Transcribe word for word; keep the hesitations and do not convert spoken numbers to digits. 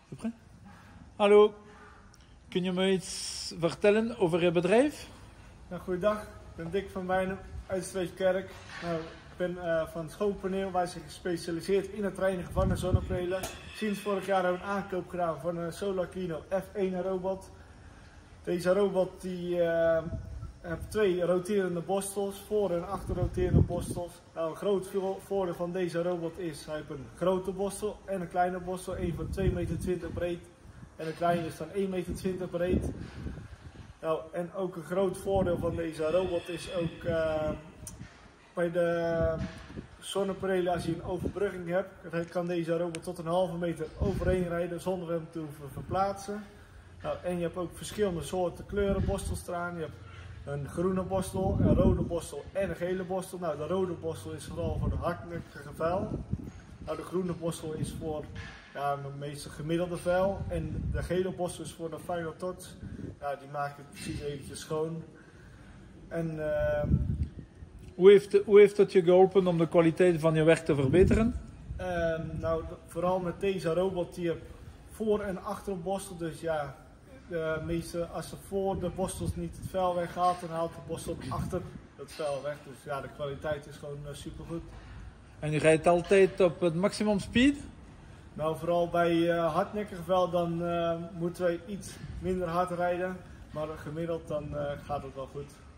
Hallo, kun je me iets vertellen over je bedrijf? Nou, goeiedag, ik ben Dick van Wijnen uit Streefkerk. Nou, ik ben uh, van Schoonpaneel. Wij zijn gespecialiseerd in het reinigen van de zonnepanelen. Sinds vorig jaar hebben we een aankoop gedaan van een Solarkino F één robot. Deze robot die, uh, heeft twee roterende borstels, voor en achter roterende borstels. Nou, een groot voordeel van deze robot is, hij heeft een grote borstel en een kleine borstel. Een van twee meter twintig breed en een kleine is dan één meter twintig breed. Nou, en ook een groot voordeel van deze robot is ook uh, bij de zonnepanelen, als je een overbrugging hebt, kan deze robot tot een halve meter overheen rijden zonder hem te hoeven verplaatsen. Nou, en je hebt ook verschillende soorten kleuren borstels eraan. Je hebt een groene borstel, een rode borstel en een gele borstel. Nou, de rode borstel is vooral voor de hardnekkige vuil. Nou, de groene borstel is voor ja, de meeste gemiddelde vuil. En de gele borstel is voor de final touch. Ja, die maakt het precies eventjes schoon. En, uh, hoe, heeft, hoe heeft het je geholpen om de kwaliteit van je werk te verbeteren? Uh, nou, vooral met deze robot, die heb voor en achter een borstel. Dus ja, de meeste, als ze voor de borstels niet het vuil weghaalt, dan haalt de borstel achter het vuil weg. Dus ja, de kwaliteit is gewoon uh, super goed. En je rijdt altijd op het maximum speed? Nou, vooral bij uh, hardnekkig vuil, dan uh, moeten wij iets minder hard rijden. Maar gemiddeld dan uh, gaat het wel goed.